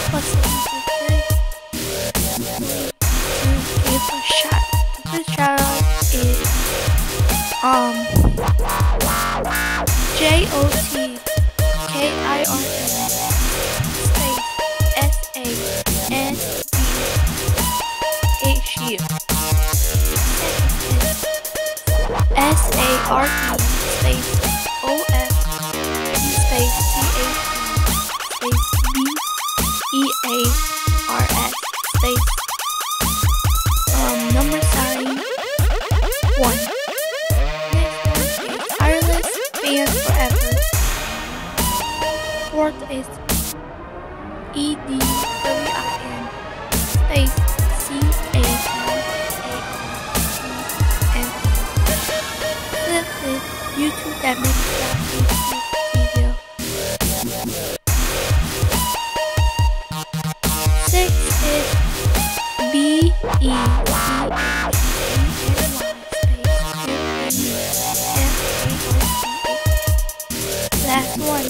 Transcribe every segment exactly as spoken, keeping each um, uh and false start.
What's the easiest to give a shout? The shout out is um J O T K I R N space S A N D H U. S A R E space O F space C H E space B E A R S space um number sign one. Next one is Tireless Fans Forever. Fourth is E D W I N space C A N A R E N. Fifth is YouTube that makes that YouTube video. Sixth is B E C H E N Y space F A R C H. Last one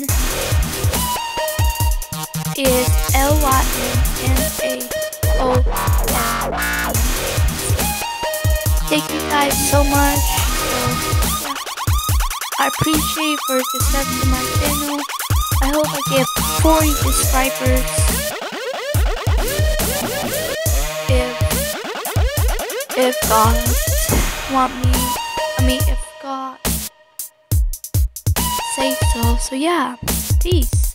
is L Y N M A O N. Thank you guys so much. So, yeah. I appreciate for subscribing to my channel. I hope I get forty subscribers. If if God want me, I mean if God say so. So yeah, peace.